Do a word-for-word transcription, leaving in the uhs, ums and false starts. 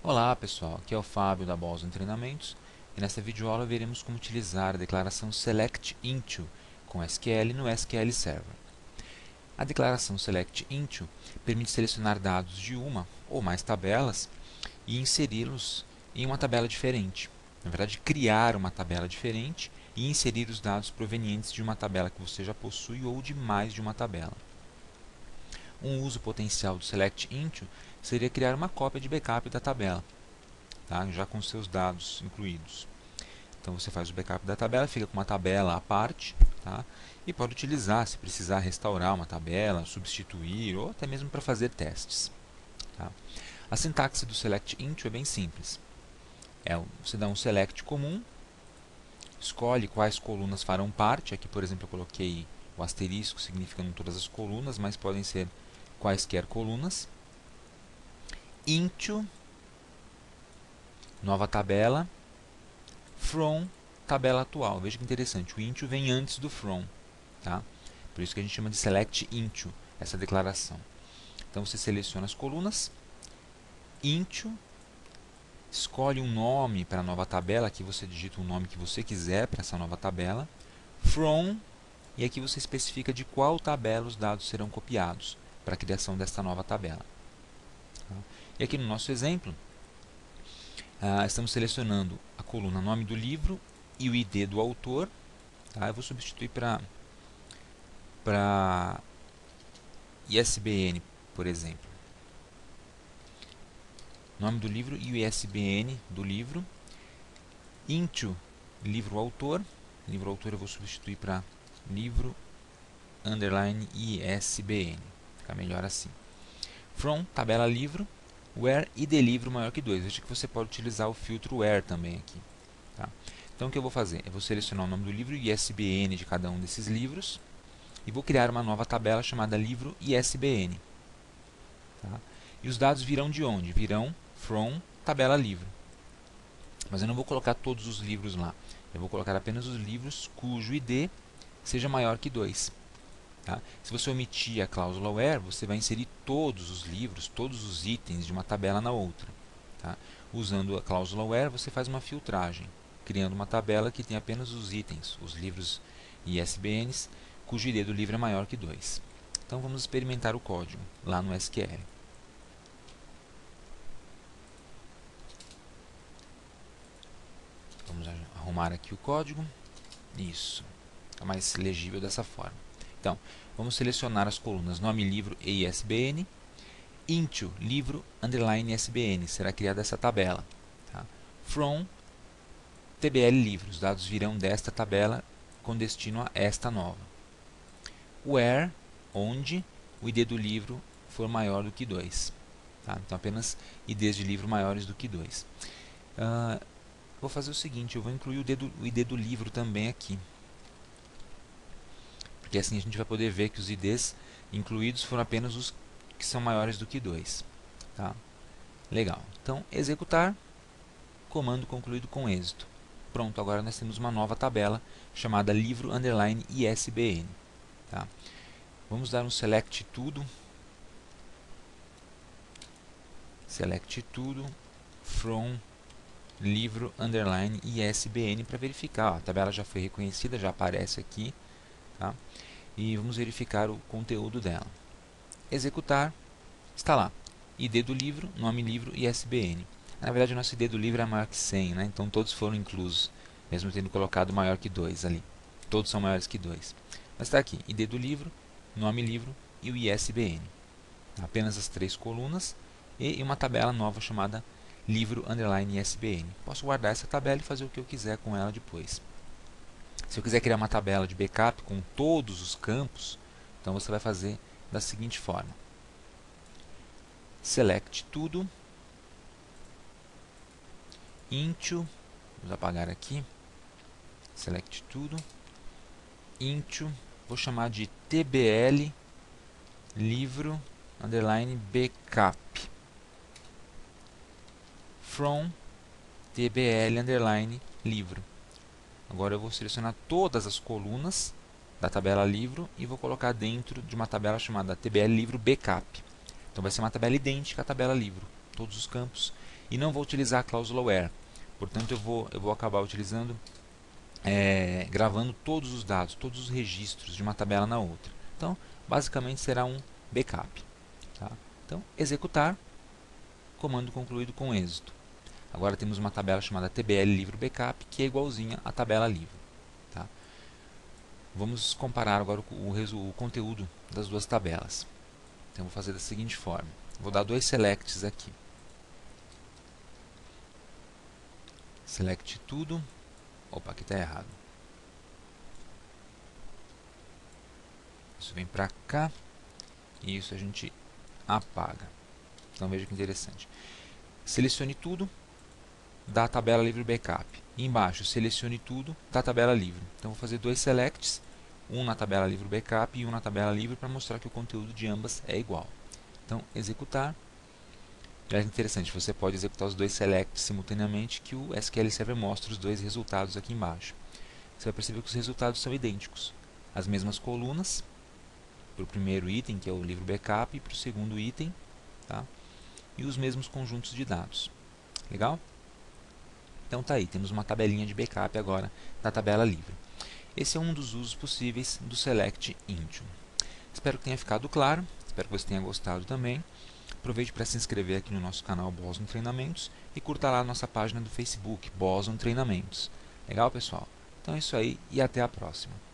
Olá pessoal, aqui é o Fábio da Boston Treinamentos e nesta videoaula veremos como utilizar a declaração select into com S Q L no S Q L Server. A declaração select into permite selecionar dados de uma ou mais tabelas e inseri-los em uma tabela diferente. Na verdade, criar uma tabela diferente e inserir os dados provenientes de uma tabela que você já possui ou de mais de uma tabela. Um uso potencial do select into seria criar uma cópia de backup da tabela, tá? Já com seus dados incluídos. Então você faz o backup da tabela, fica com uma tabela à parte, tá? E pode utilizar se precisar restaurar uma tabela, substituir ou até mesmo para fazer testes. Tá? A sintaxe do select into é bem simples. É, você dá um select comum, escolhe quais colunas farão parte. Aqui, por exemplo, eu coloquei o asterisco significando todas as colunas, mas podem ser quaisquer colunas. Into, nova tabela, from, tabela atual. Veja que interessante, o into vem antes do from. Tá? Por isso que a gente chama de select into, essa declaração. Então você seleciona as colunas, into, escolhe um nome para a nova tabela, aqui você digita o nome que você quiser para essa nova tabela, from, e aqui você especifica de qual tabela os dados serão copiados para a criação desta nova tabela. Tá? E aqui no nosso exemplo, ah, estamos selecionando a coluna nome do livro e o I D do autor. Tá? Eu vou substituir para para I S B N, por exemplo. Nome do livro e o I S B N do livro. Into, livro autor. Livro autor eu vou substituir para livro underline I S B N. Fica melhor assim. From, tabela livro. Where, I D livro maior que dois. Veja que você pode utilizar o filtro where também aqui. Tá? Então o que eu vou fazer? Eu vou selecionar o nome do livro e o I S B N de cada um desses livros. E vou criar uma nova tabela chamada livro I S B N. Tá? E os dados virão de onde? Virão from tabela livro. Mas eu não vou colocar todos os livros lá. Eu vou colocar apenas os livros cujo I D seja maior que dois. Tá? Se você omitir a cláusula where, você vai inserir todos os livros, todos os itens de uma tabela na outra. Tá? Usando a cláusula where, você faz uma filtragem, criando uma tabela que tem apenas os itens, os livros I S B Ns, cujo I D do livro é maior que dois. Então vamos experimentar o código lá no S Q L. Vamos arrumar aqui o código. Isso, é mais legível dessa forma. Então, vamos selecionar as colunas nome, livro e I S B N. Into, livro, underline I S B N, será criada essa tabela. Tá? From, T B L livro, os dados virão desta tabela com destino a esta nova. Where, onde o I D do livro for maior do que dois. Tá? Então, apenas I Ds de livro maiores do que dois. Uh, vou fazer o seguinte, eu vou incluir o, do, o I D do livro também aqui. Porque assim a gente vai poder ver que os I Ds incluídos foram apenas os que são maiores do que dois. Tá? Legal. Então, executar, comando concluído com êxito. Pronto, agora nós temos uma nova tabela chamada livro underline I S B N. Tá? Vamos dar um select tudo. Select tudo from livro underline I S B N para verificar. Ó, a tabela já foi reconhecida, já aparece aqui. Tá? E vamos verificar o conteúdo dela. Executar, está lá. I D do livro, nome livro e I S B N. Na verdade, o nosso I D do livro é maior que cem, né? Então todos foram inclusos, mesmo tendo colocado maior que dois ali. Todos são maiores que dois. Mas está aqui, I D do livro, nome livro e o I S B N. Apenas as três colunas e uma tabela nova chamada livro underline I S B N. Posso guardar essa tabela e fazer o que eu quiser com ela depois. Se eu quiser criar uma tabela de backup com todos os campos, então você vai fazer da seguinte forma. Select tudo. Into. Vamos apagar aqui. Select tudo. Into. Vou chamar de T B L livro underline backup. From T B L underline livro. Agora eu vou selecionar todas as colunas da tabela livro e vou colocar dentro de uma tabela chamada T B L livro backup. Então vai ser uma tabela idêntica à tabela livro, todos os campos e não vou utilizar a cláusula where. Portanto, eu vou, eu vou acabar utilizando, é, gravando todos os dados, todos os registros de uma tabela na outra. Então, basicamente será um backup. Tá? Então, executar, comando concluído com êxito. Agora temos uma tabela chamada tbl livro backup, que é igualzinha à tabela livro. Tá? Vamos comparar agora o, o, o conteúdo das duas tabelas. Então, vou fazer da seguinte forma. Vou dar dois selects aqui. Select tudo. Opa, aqui está errado. Isso vem para cá. E isso a gente apaga. Então, veja que interessante. Selecione tudo da tabela livre backup. E embaixo, selecione tudo da tabela livre. Então, vou fazer dois selects. Um na tabela livre backup e um na tabela livre para mostrar que o conteúdo de ambas é igual. Então, executar. É interessante, você pode executar os dois selects simultaneamente, que o S Q L Server mostra os dois resultados aqui embaixo. Você vai perceber que os resultados são idênticos. As mesmas colunas, para o primeiro item, que é o livro backup, e para o segundo item, tá? E os mesmos conjuntos de dados. Legal? Então tá aí, temos uma tabelinha de backup agora da tabela livre. Esse é um dos usos possíveis do Select Into. Espero que tenha ficado claro, espero que você tenha gostado também. Aproveite para se inscrever aqui no nosso canal Boson Treinamentos e curta lá a nossa página do Facebook, Boson Treinamentos. Legal, pessoal? Então é isso aí e até a próxima.